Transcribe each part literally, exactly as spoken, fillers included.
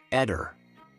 Eder.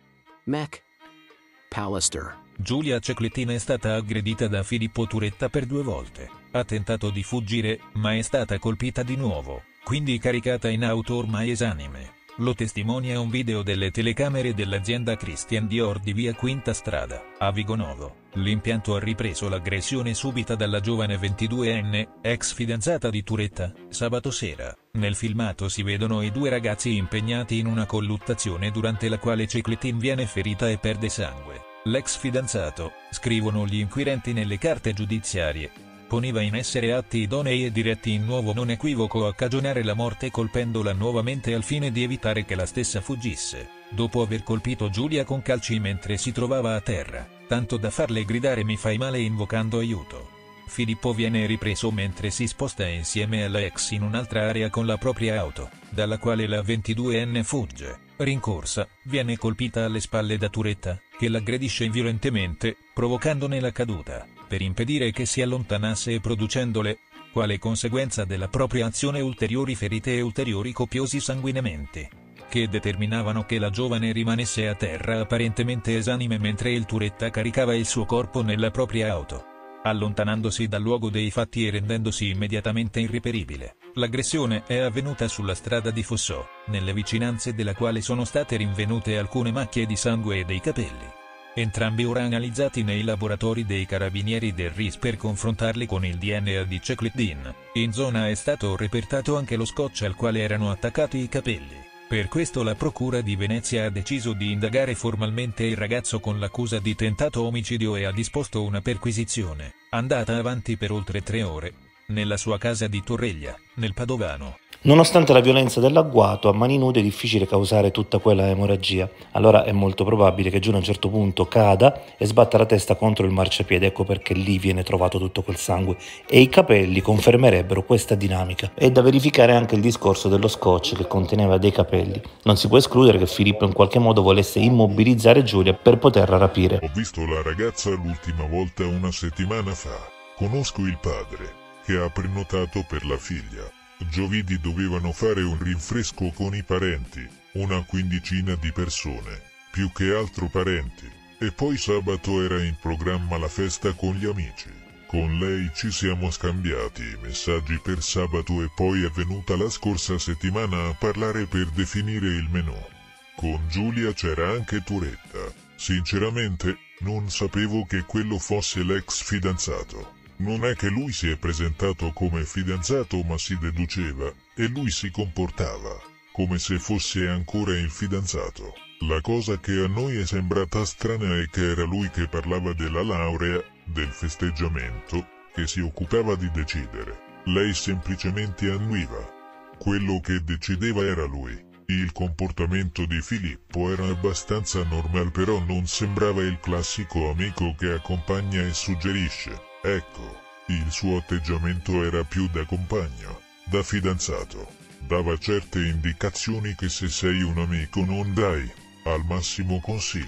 Mac. Pallister. Giulia Cecchettin è stata aggredita da Filippo Turetta per due volte. Ha tentato di fuggire, ma è stata colpita di nuovo, quindi caricata in auto ormai esanime. Lo testimonia un video delle telecamere dell'azienda Christian Dior di via Quinta Strada, a Vigonovo. L'impianto ha ripreso l'aggressione subita dalla giovane ventiduenne, ex fidanzata di Turetta, sabato sera. Nel filmato si vedono i due ragazzi impegnati in una colluttazione durante la quale Cecchettin viene ferita e perde sangue. L'ex fidanzato, scrivono gli inquirenti nelle carte giudiziarie, poneva in essere atti idonei e diretti in modo non equivoco a cagionare la morte colpendola nuovamente al fine di evitare che la stessa fuggisse, dopo aver colpito Giulia con calci mentre si trovava a terra, tanto da farle gridare "mi fai male" invocando aiuto. Filippo viene ripreso mentre si sposta insieme alla ex in un'altra area con la propria auto, dalla quale la ventiduenne fugge. Rincorsa, viene colpita alle spalle da Turetta, che l'aggredisce violentemente, provocandone la caduta, per impedire che si allontanasse e producendole, quale conseguenza della propria azione, ulteriori ferite e ulteriori copiosi sanguinamenti, che determinavano che la giovane rimanesse a terra apparentemente esanime mentre il Turetta caricava il suo corpo nella propria auto, allontanandosi dal luogo dei fatti e rendendosi immediatamente irreperibile. L'aggressione è avvenuta sulla strada di Fossò, nelle vicinanze della quale sono state rinvenute alcune macchie di sangue e dei capelli. Entrambi ora analizzati nei laboratori dei carabinieri del R I S per confrontarli con il D N A di Cecchettin. In zona è stato repertato anche lo scotch al quale erano attaccati i capelli. Per questo la Procura di Venezia ha deciso di indagare formalmente il ragazzo con l'accusa di tentato omicidio e ha disposto una perquisizione, andata avanti per oltre tre ore, nella sua casa di Torreglia, nel Padovano. Nonostante la violenza dell'agguato, a mani nude è difficile causare tutta quella emorragia, allora è molto probabile che Giulia a un certo punto cada e sbatta la testa contro il marciapiede, ecco perché lì viene trovato tutto quel sangue, e i capelli confermerebbero questa dinamica. È da verificare anche il discorso dello scotch che conteneva dei capelli. Non si può escludere che Filippo in qualche modo volesse immobilizzare Giulia per poterla rapire. Ho visto la ragazza l'ultima volta una settimana fa. Conosco il padre, che ha prenotato per la figlia. Giovedì dovevano fare un rinfresco con i parenti, una quindicina di persone, più che altro parenti, e poi sabato era in programma la festa con gli amici. Con lei ci siamo scambiati i messaggi per sabato e poi è venuta la scorsa settimana a parlare per definire il menù. Con Giulia c'era anche Turetta. Sinceramente, non sapevo che quello fosse l'ex fidanzato. Non è che lui si è presentato come fidanzato, ma si deduceva, e lui si comportava come se fosse ancora il fidanzato. La cosa che a noi è sembrata strana è che era lui che parlava della laurea, del festeggiamento, che si occupava di decidere. Lei semplicemente annuiva. Quello che decideva era lui. Il comportamento di Filippo era abbastanza normale, però non sembrava il classico amico che accompagna e suggerisce. Ecco, il suo atteggiamento era più da compagno, da fidanzato. Dava certe indicazioni che se sei un amico non dai, al massimo consigli.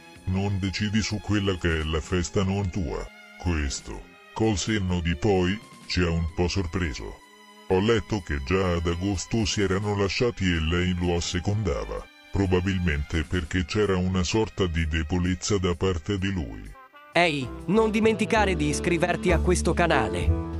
Non decidi su quella che è la festa non tua. Questo, col senno di poi, ci ha un po' sorpreso. Ho letto che già ad agosto si erano lasciati e lei lo assecondava, probabilmente perché c'era una sorta di debolezza da parte di lui. Ehi, non dimenticare di iscriverti a questo canale.